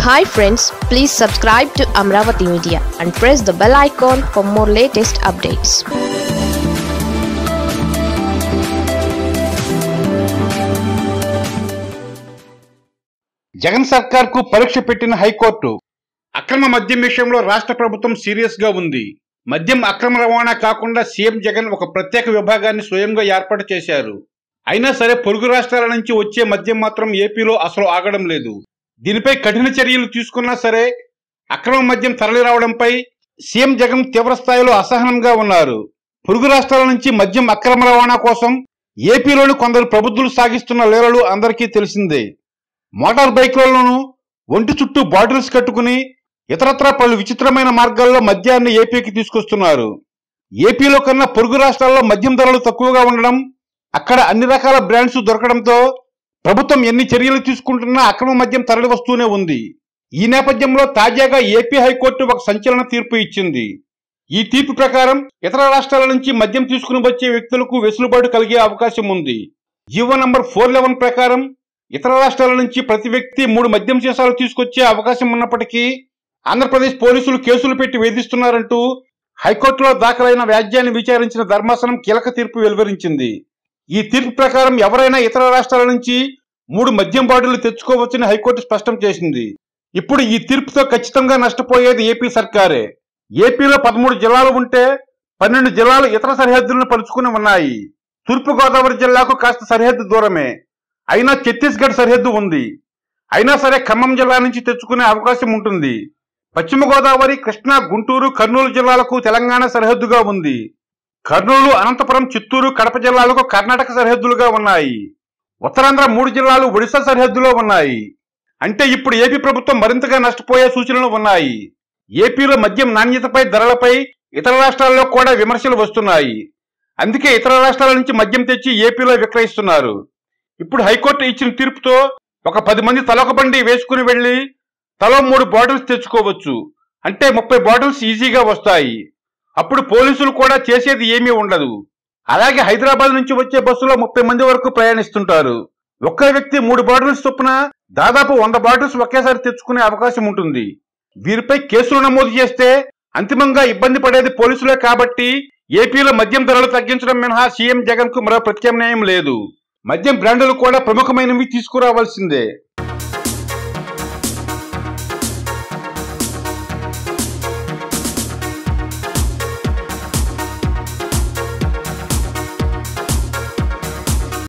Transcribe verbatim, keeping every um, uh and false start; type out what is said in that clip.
Hi friends, please subscribe to Amravati Media and press the bell icon for more latest updates. Jagan సర్కార్ కు పరీక్ష పెట్టిన high court. అక్రమ మద్యం విషయంలో రాష్ట్ర ప్రభుత్వం సీరియస్ గా ఉంది. మద్యం అక్రమ రవాణా కాకుండా సీఎం జగన్ ఒక ప్రత్యేక విభాగాన్ని స్వయంగా ఏర్పాటు చేశారు. అయినా సరే పొరుగు రాష్ట్రాల నుంచి వచ్చే మద్యం మాత్రం ఏపీలో అసలు ఆగడం లేదు. దీనిపై కఠిన చర్యలు తీసుకున్నా సరే అక్రమ మద్యం తరలి రావడంపై సీఎం జగన్ తీవ్ర స్థాయిలో అసహనంగా ఉన్నారు. పొరుగు రాష్ట్రాల నుంచి మద్యం అక్రమ రవాణా కోసం ఏపీలోని కొందరు ప్రబుద్ధులు సాగిస్తున్న లీలలు అందరికీ తెలిసిందే. మోటార్ బైక్లలోనూ ఒంటి చుట్టూ బాటిల్స్ కట్టుకుని ఇతరత్రా పలు విచిత్రమైన మార్గాల్లో మద్యాన్ని ఏపీకి తీసుకొస్తున్నారు. ఏపీలో కన్నా పొరుగు రాష్ట్రాల్లో మద్యం ధరలు తక్కువగా ఉండడం, అక్కడ అన్ని రకాల బ్రాండ్స్ దొరకడంతో ప్రభుత్వం ఎన్ని చర్యలు తీసుకుంటున్నా అక్రమ మద్యం తరలి వస్తూనే ఉంది. ఈ నేపథ్యంలో తాజాగా ఏపీ హైకోర్టు ఒక సంచలన తీర్పు ఇచ్చింది. ఈ తీర్పు ప్రకారం ఇతర రాష్ట్రాల నుంచి మద్యం తీసుకుని వచ్చే వ్యక్తులకు వెసులుబాటు కలిగే అవకాశం ఉంది. జీవో నంబర్ ఫోర్ లెవెన్ ప్రకారం ఇతర రాష్ట్రాల నుంచి ప్రతి వ్యక్తి మూడు మద్యం సీసాలు తీసుకొచ్చే అవకాశం ఉన్నప్పటికీ ఆంధ్రప్రదేశ్ పోలీసులు కేసులు పెట్టి వేధిస్తున్నారంటూ హైకోర్టులో దాఖలైన వ్యాజ్యాన్ని విచారించిన ధర్మాసనం కీలక తీర్పు వెలువరించింది. ఈ తీర్పు ప్రకారం ఎవరైనా ఇతర రాష్ట్రాల నుంచి మూడు మద్యం బాటిళ్లు తెచ్చుకోవచ్చని హైకోర్టు స్పష్టం చేసింది. ఇప్పుడు ఈ తీర్పుతో ఖచ్చితంగా నష్టపోయేది ఏపీ సర్కారే. ఏపీలో పదమూడు జిల్లాలు ఉంటే పన్నెండు జిల్లాలు ఇతర సరిహద్దులను పరుచుకుని ఉన్నాయి. తూర్పు గోదావరి జిల్లాకు కాస్త సరిహద్దు దూరమే, అయినా ఛత్తీస్గఢ్ సరిహద్దు ఉంది. అయినా సరే ఖమ్మం జిల్లా నుంచి తెచ్చుకునే అవకాశం ఉంటుంది. పశ్చిమ గోదావరి, కృష్ణా, గుంటూరు, కర్నూలు జిల్లాలకు తెలంగాణ సరిహద్దుగా ఉంది. కర్నూలు, అనంతపురం, చిత్తూరు, కడప జిల్లాలకు కర్ణాటక సరిహద్దులుగా ఉన్నాయి. ఉత్తరాంధ్ర మూడు జిల్లాలు ఒడిశా సరిహద్దులో ఉన్నాయి. అంటే ఇప్పుడు ఏపీ ప్రభుత్వం మరింతగా నష్టపోయే సూచనలు ఉన్నాయి. ఏపీలో మద్యం నాణ్యతపై, ధరలపై ఇతర రాష్ట్రాల్లో కూడా విమర్శలు వస్తున్నాయి. అందుకే ఇతర రాష్ట్రాల నుంచి మద్యం తెచ్చి ఏపీలో విక్రయిస్తున్నారు. ఇప్పుడు హైకోర్టు ఇచ్చిన తీర్పుతో ఒక పది మంది తలొక బండి వేసుకుని వెళ్లి తలో మూడు బాటిల్స్ తెచ్చుకోవచ్చు. అంటే ముప్పై బాటిల్స్ ఈజీగా వస్తాయి. అప్పుడు పోలీసులు కూడా చేసేది ఏమీ ఉండదు. అలాగే హైదరాబాద్ నుంచి వచ్చే బస్సులో ముప్పై మంది వరకు ప్రయాణిస్తుంటారు. ఒక్క వ్యక్తి మూడు బాటిల్స్ చొప్పున దాదాపు వంద బాటిల్స్ ఒకేసారి తెచ్చుకునే అవకాశం ఉంటుంది. వీరిపై కేసులు నమోదు చేస్తే అంతిమంగా ఇబ్బంది పడేది పోలీసులే. కాబట్టి ఏపీలో మద్యం ధరలు తగ్గించడం మినహా సీఎం జగన్ కు మరో ప్రత్యామ్నాయం లేదు. మద్యం బ్రాండ్లు కూడా ప్రముఖమైనవి తీసుకురావాల్సిందే.